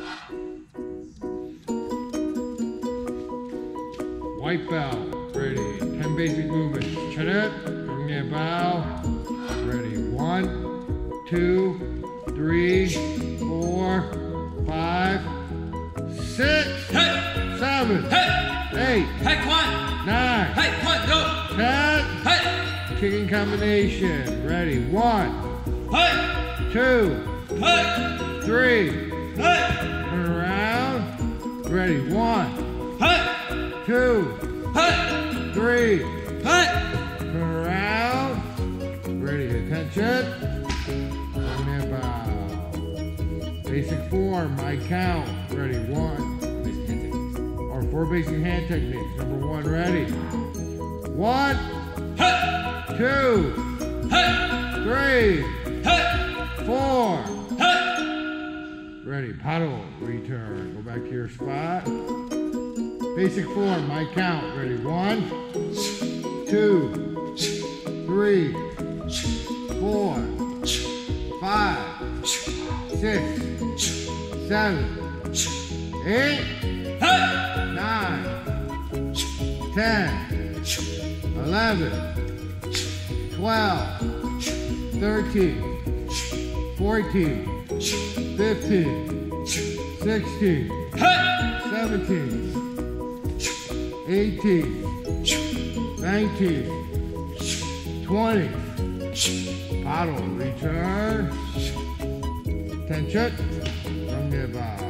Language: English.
White belt. Ready. 10 basic movements. Chin up. 정리해 bow. Ready. 1, 2, 3, 4, 5, 6, 7, 8, 9, 10. Kicking combination. Ready. 1, 2, 3. Turn around. Ready. 1, 2, 3. Turn around. Ready. Attention. And bow. Basic form. I count. Ready. 1. Or 4 basic hand techniques. Number 1. Ready. 1, 2, 3, 4. Ready. Paddle. Return. Go back to your spot. Basic form. I count. Ready. 1, 2, 3, 4, 5, 6, 7, 8, 9, 10, 11, 12, 13, 14, 15, 16, 17, 18, 19, 20. Paddle, return. Attention. From nearby.